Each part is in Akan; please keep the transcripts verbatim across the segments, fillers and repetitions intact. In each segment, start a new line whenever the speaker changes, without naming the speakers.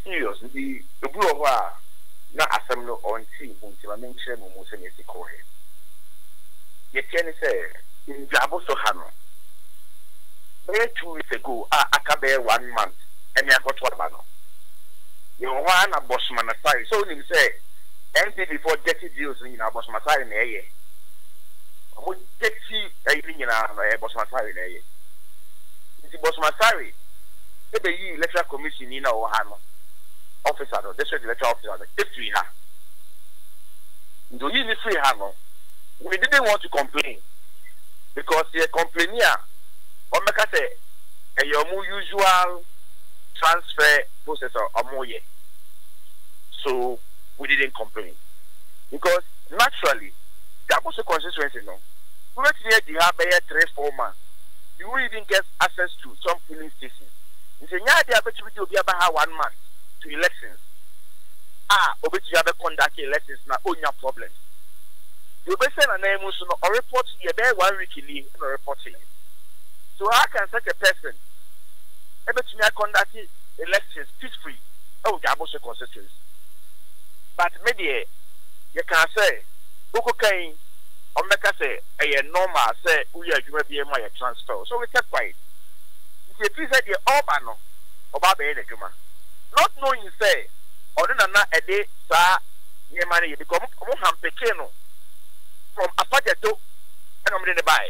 serious. The the blue na asem no on team until I mention mo mo se ne sikore. Ye tieni say in Jabo so hano. Be two weeks ago, ah akabe one month. And I got what bano. You want a boss man aside. So him say N P P for dirty deals in a boss masai in a year. I would dirty a thing in a boss masai in a year. The boss masai, the ye electoral commission in our hano officer, the district electoral officer, if we have. Do you need free hano? We didn't want to complain because the complainer, or make us say, a your usual transfer process or more yet. So we didn't complain. Because naturally, that was a constituency no. We went here the have three, four months. You will even get access to some polling stations. You say, yeah, they are better to be about one month to elections. Ah, or better to have conduct elections now own your problems. You better send a name or report you there one week in the reporting. So how can such a person able to conduct elections peacefully? Oh, the Aboshe constituency. But maybe you can say, okay, or make us say a normal say we are going to be a transfer. So we kept quiet. If you say the Obano or Baba Juma, not knowing say, or then a day, sir, near money become Moham Pekeno from Apajato and I'm going to buy.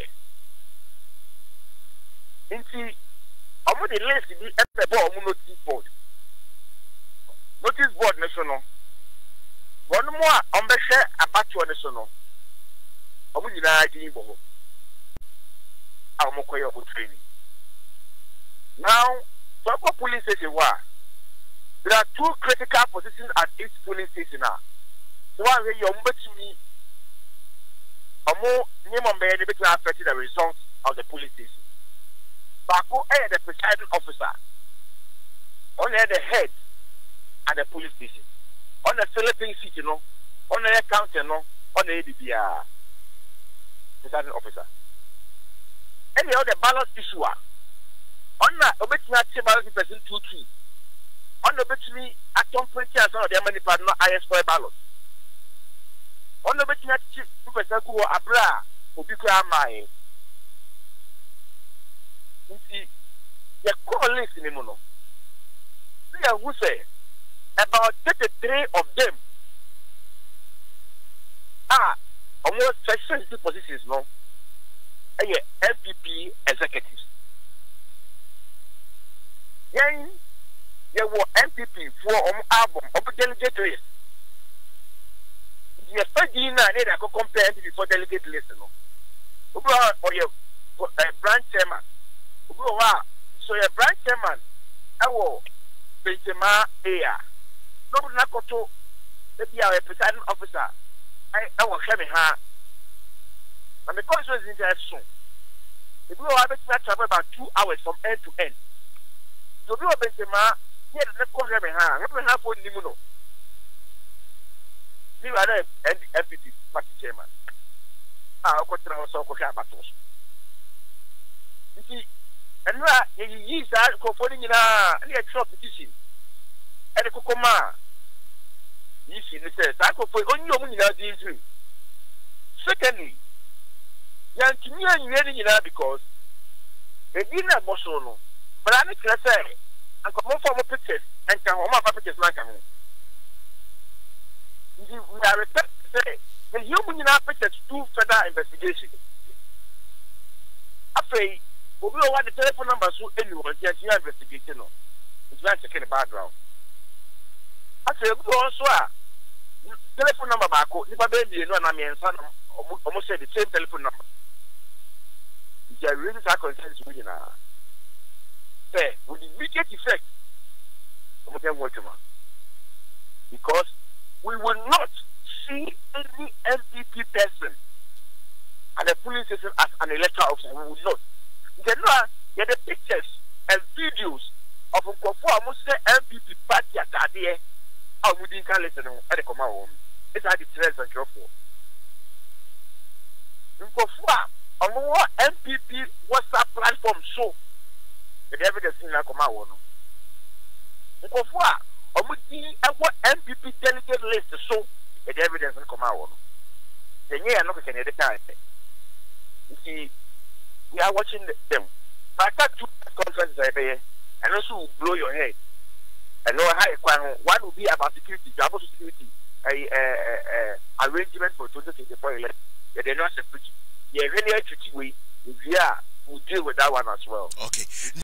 Into I'm going to list the F B I notice board. Notice board national. One more on the share about your national. I'm going to do it. I'm going to training. Now, Soko police station war. There are two critical positions at each police station now. So one way you to me, a more name on the to affect the results of the police station. Bako is the presiding officer. On the head at the police station. On the Philippine city, no. On the county, no. On the A D B R. Presiding officer. Any other ballot issue. On the obituary ballot person two three. On the obituary at some point, as one of the many part not I S four ballot. On the obituary chief person who abra ubikwa mai. See, the call list in Mono. See, who say about thirty-three of them are almost sensitive positions, no? And yeah, N P P executives. Then there were N P P for um album of delegate list. The first year I need to compare N P P for delegate list, no? Or your branch chairman. So your branch chairman, I will Benzema Air. No, not to be our presiding officer. I will have her. And the question is interesting. If we are able to travel about two hours from end to end, so we are Benzema, here the call have her. Let me have one Nimuno. You are the N P P party chairman. I will continue also to have battles. You see. And now, you use that for in a short petition. And the Kokoma, you see, it says, I go for only your money. Secondly, you are communicating in because they didn't have Mosono, but I need to say, and come on for more pictures and come home of pictures like I we are expected to say, the human in our pictures do further investigation. After we don't want the telephone numbers so anyone can see investigation. It's not checking the background. I say, we also are telephone number back. If I baby, you know, and I mean, son, almost say the same telephone number. If you really are concerned with you now, say, with immediate effect, I'm going to work on because we will not see any N P P person at the police station as an electoral officer. We will not. Then there are pictures and videos of Nkofo almost say N P P party at that day. I wouldn't call it at the command. It's at the treasure and Nkofo. Nkofo, a more N P P WhatsApp platform show the evidence in the command. Nkofo, a what N P P delegate list so the evidence will come out. The year I'm not going to time. You see, we are watching them. But that two conferences are there, and also will blow your head. And know how one will be about security, job security, a uh, uh, arrangement for twenty twenty-four election. They're not separate. Yeah, really, we we deal with that one as well.
Okay.